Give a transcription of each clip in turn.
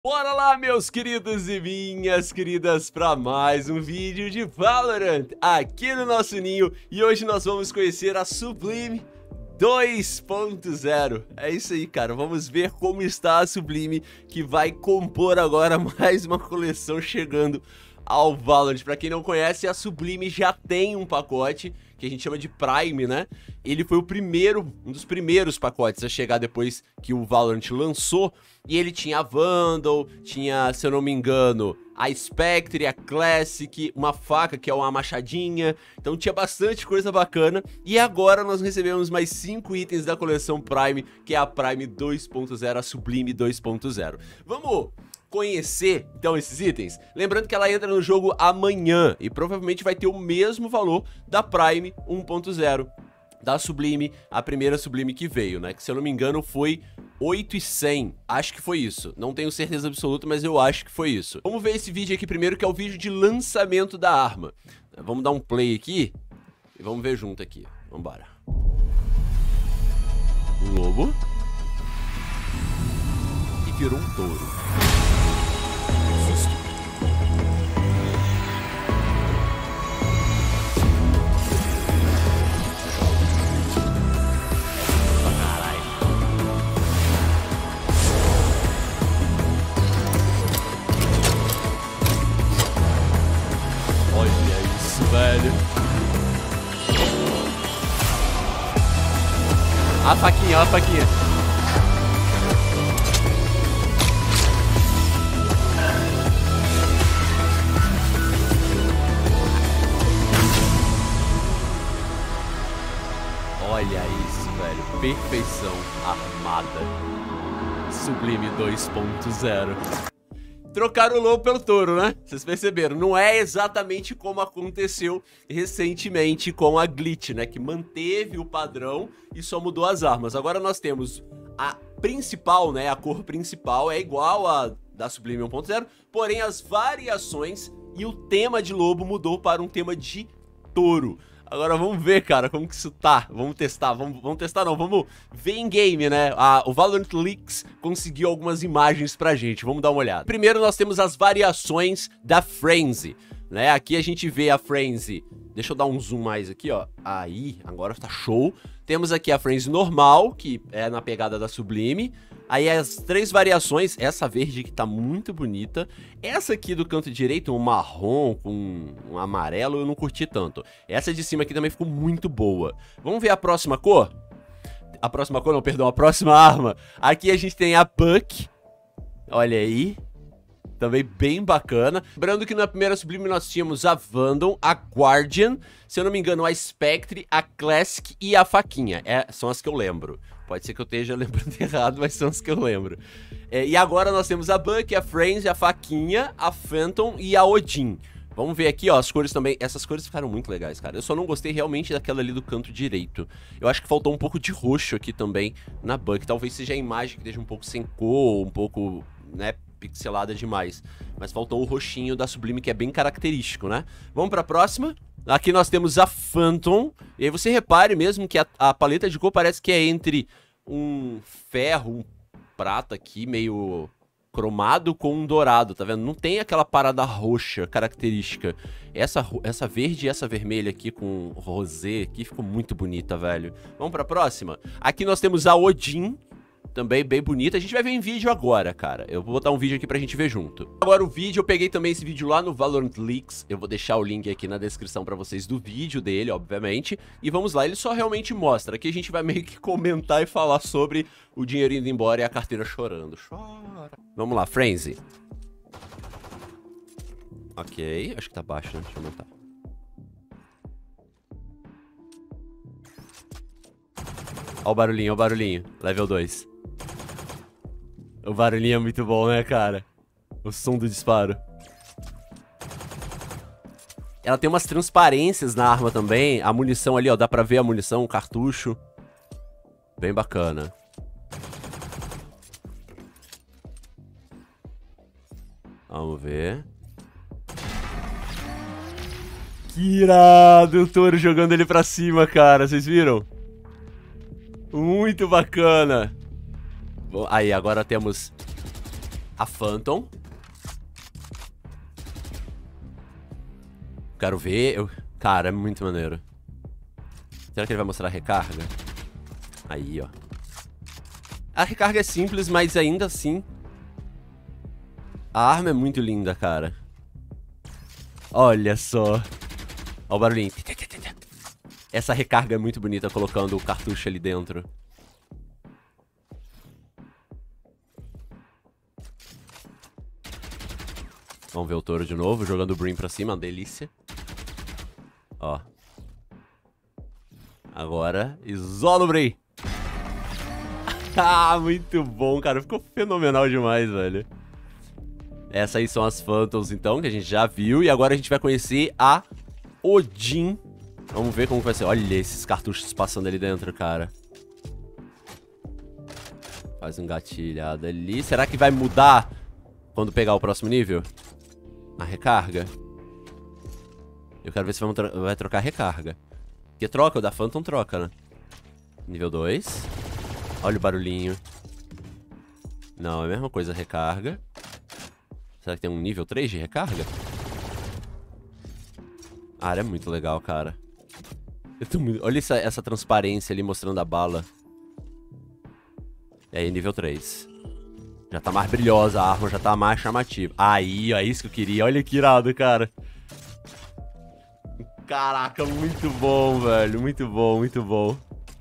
Bora lá, meus queridos e minhas queridas, para mais um vídeo de Valorant aqui no nosso ninho. E hoje nós vamos conhecer a Sublime 2.0. É isso aí, cara, vamos ver como está a Sublime, que vai compor agora mais uma coleção chegando ao Valorant. Pra quem não conhece, a Sublime já tem um pacote que a gente chama de Prime, né? Ele foi um dos primeiros pacotes a chegar depois que o Valorant lançou. E ele tinha a Vandal, tinha, se eu não me engano, a Spectre, a Classic, uma faca que é uma machadinha. Então tinha bastante coisa bacana. E agora nós recebemos mais 5 itens da coleção Prime, que é a Prime 2.0, a Sublime 2.0. Vamos conhecer, então, esses itens. Lembrando que ela entra no jogo amanhã e provavelmente vai ter o mesmo valor da Prime 1.0, da Sublime, a primeira Sublime que veio, né? Que, se eu não me engano, foi 8.100. Acho que foi isso. Não tenho certeza absoluta, mas eu acho que foi isso. Vamos ver esse vídeo aqui primeiro, que é o vídeo de lançamento da arma. Vamos dar um play aqui e vamos ver junto aqui. Vambora. Um lobo. E virou um touro. Velho. A faquinha, ó a faquinha. Olha isso, velho. Perfeição armada. Sublime 2.0. Trocaram o lobo pelo touro, né? Vocês perceberam? Não é exatamente como aconteceu recentemente com a Glitch, né? Que manteve o padrão e só mudou as armas. Agora nós temos a principal, né? A cor principal é igual a da Sublime 1.0, porém as variações e o tema de lobo mudou para um tema de touro. Agora vamos ver, cara, como que isso tá. Vamos testar, vamos testar não, vamos ver em game, né? O Valorant Leaks conseguiu algumas imagens pra gente, vamos dar uma olhada. Primeiro nós temos as variações da Frenzy, né? Aqui a gente vê a Frenzy, deixa eu dar um zoom mais aqui, ó. Aí, agora tá show. Temos aqui a Frenzy normal, que é na pegada da Sublime. Aí as 3 variações, essa verde que tá muito bonita. Essa aqui do canto direito, um marrom com um amarelo, eu não curti tanto. Essa de cima aqui também ficou muito boa. Vamos ver a próxima cor? A próxima cor não, perdão, a próxima arma. Aqui a gente tem a Buck. Olha aí. Também bem bacana. Lembrando que na primeira Sublime nós tínhamos a Vandal, a Guardian, se eu não me engano a Spectre, a Classic e a faquinha. São as que eu lembro. Pode ser que eu esteja lembrando errado, mas são as que eu lembro. E agora nós temos a Buck, a Frenzy, a faquinha, a Phantom e a Odin. Vamos ver aqui, ó, as cores também. Essas cores ficaram muito legais, cara. Eu só não gostei realmente daquela ali do canto direito. Eu acho que faltou um pouco de roxo aqui também na Buck. Talvez seja a imagem que esteja um pouco sem cor, um pouco, né, pixelada demais. Mas faltou o roxinho da Sublime, que é bem característico, né? Vamos pra próxima. Aqui nós temos a Phantom. E aí você repare mesmo que a paleta de cor parece que é entre um ferro, um prata aqui, meio cromado com um dourado, tá vendo? Não tem aquela parada roxa característica. Essa verde e essa vermelha aqui com rosé aqui ficou muito bonita, velho. Vamos pra próxima? Aqui nós temos a Odin, também bem bonita. A gente vai ver em vídeo agora, cara. Eu vou botar um vídeo aqui pra gente ver junto. Agora o vídeo, eu peguei também esse vídeo lá no Valorant Leaks. Eu vou deixar o link aqui na descrição pra vocês do vídeo dele, obviamente. E vamos lá, ele só realmente mostra. Aqui a gente vai meio que comentar e falar sobre o dinheiro indo embora e a carteira chorando. Chora. Vamos lá, Frenzy. Ok, acho que tá baixo, né? Deixa eu aumentar. Ó o barulhinho, ó o barulhinho. Level 2. O barulhinho é muito bom, né, cara? O som do disparo. Ela tem umas transparências na arma também. A munição ali, ó, dá pra ver a munição, o cartucho. Bem bacana. Vamos ver. Que irado o touro jogando ele pra cima, cara. Vocês viram? Muito bacana. Aí, agora temos a Phantom. Quero ver. Cara, é muito maneiro. Será que ele vai mostrar a recarga? Aí, ó. A recarga é simples, mas ainda assim... A arma é muito linda, cara. Olha só. Ó o barulhinho. Essa recarga é muito bonita, colocando o cartucho ali dentro. Vamos ver o touro de novo, jogando o Brim pra cima, uma delícia. Ó. Agora, isola o Brim. Ah, muito bom, cara. Ficou fenomenal demais, velho. Essas aí são as Phantoms, então, que a gente já viu. E agora a gente vai conhecer a Odin. Vamos ver como vai ser. Olha esses cartuchos passando ali dentro, cara. Faz um gatilhado ali. Será que vai mudar quando pegar o próximo nível? A recarga. Eu quero ver se vai trocar a recarga. Porque troca, o da Phantom troca, né? Nível 2. Olha o barulhinho. Não, é a mesma coisa, recarga. Será que tem um nível 3 de recarga? A área é muito legal, cara. Olha essa transparência ali mostrando a bala. E aí, nível 3. Já tá mais brilhosa, a arma já tá mais chamativa. Aí, ó, é isso que eu queria. Olha que irado, cara. Caraca, muito bom, velho. Muito bom, muito bom.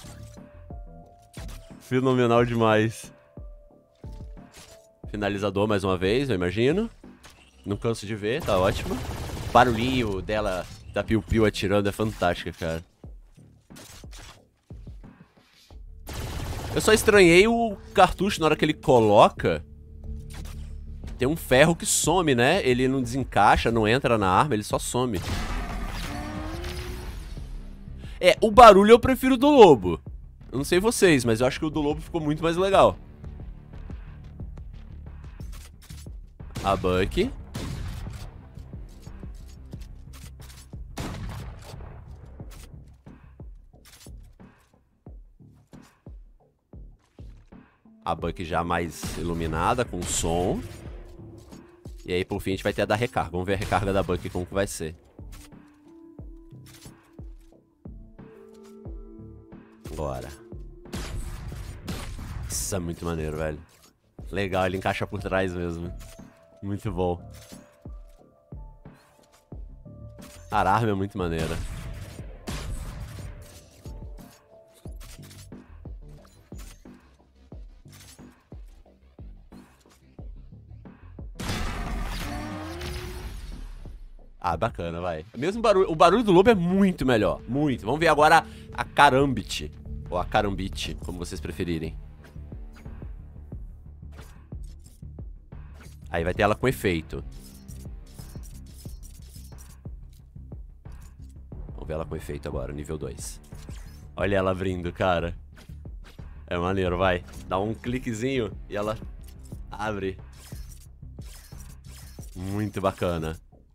Fenomenal demais. Finalizador mais uma vez, eu imagino. Não canso de ver, tá ótimo. O barulhinho dela, da Piu Piu atirando é fantástico, cara. Eu só estranhei o cartucho na hora que ele coloca. Tem um ferro que some, né? Ele não desencaixa, não entra na arma, ele só some. É, o barulho eu prefiro do lobo. Eu não sei vocês, mas eu acho que o do lobo ficou muito mais legal. A Bucky. A Bucky já mais iluminada, com som. E aí, por fim, a gente vai ter a da recarga. Vamos ver a recarga da Bucky, como que vai ser. Bora. Isso é muito maneiro, velho. Legal, ele encaixa por trás mesmo. Muito bom. A arma é muito maneira. Ah, bacana, vai. Mesmo barulho, o barulho do lobo é muito melhor. Muito. Vamos ver agora a Karambit. Ou a Karambit, como vocês preferirem. Aí vai ter ela com efeito. Vamos ver ela com efeito agora, nível 2. Olha ela abrindo, cara. É maneiro, vai. Dá um cliquezinho e ela abre. Muito bacana.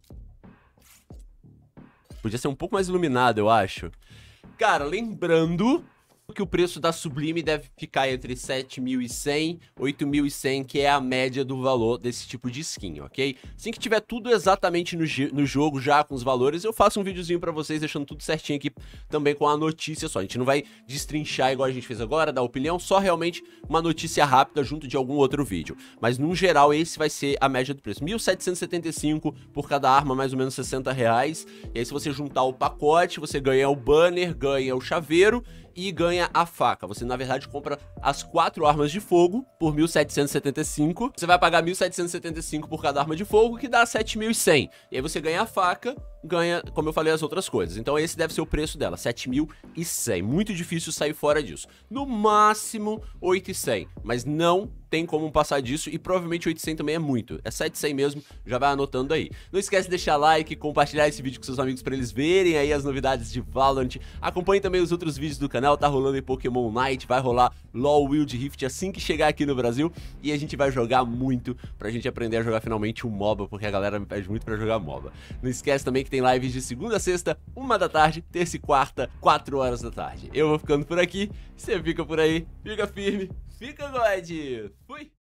Podia ser um pouco mais iluminado, eu acho. Cara, lembrando que o preço da Sublime deve ficar entre 7.100 e 8.100, que é a média do valor desse tipo de skin, ok? Assim que tiver tudo exatamente no jogo, já com os valores, eu faço um videozinho pra vocês, deixando tudo certinho aqui, também com a notícia só. A gente não vai destrinchar igual a gente fez agora, dar opinião, só realmente uma notícia rápida junto de algum outro vídeo. Mas, no geral, esse vai ser a média do preço. 1.775 por cada arma, mais ou menos R$60. E aí, se você juntar o pacote, você ganha o banner, ganha o chaveiro e ganha a faca. Você, na verdade, compra as 4 armas de fogo por 1.775. Você vai pagar 1.775 por cada arma de fogo, que dá 7.100. E aí você ganha a faca, ganha, como eu falei, as outras coisas. Então esse deve ser o preço dela, 7.100. Muito difícil sair fora disso. No máximo, 8.100. Mas não tem como passar disso e provavelmente 800 também é muito. É 700 mesmo, já vai anotando aí. Não esquece de deixar like, compartilhar esse vídeo com seus amigos pra eles verem aí as novidades de Valorant. Acompanhe também os outros vídeos do canal, tá rolando em Pokémon Night, vai rolar LoL Wild Rift assim que chegar aqui no Brasil. E a gente vai jogar muito pra gente aprender a jogar finalmente um MOBA, porque a galera me pede muito pra jogar MOBA. Não esquece também que tem lives de segunda a sexta, 1 da tarde, terça e quarta, 4 horas da tarde. Eu vou ficando por aqui, você fica por aí, fica firme, fica God! Fui!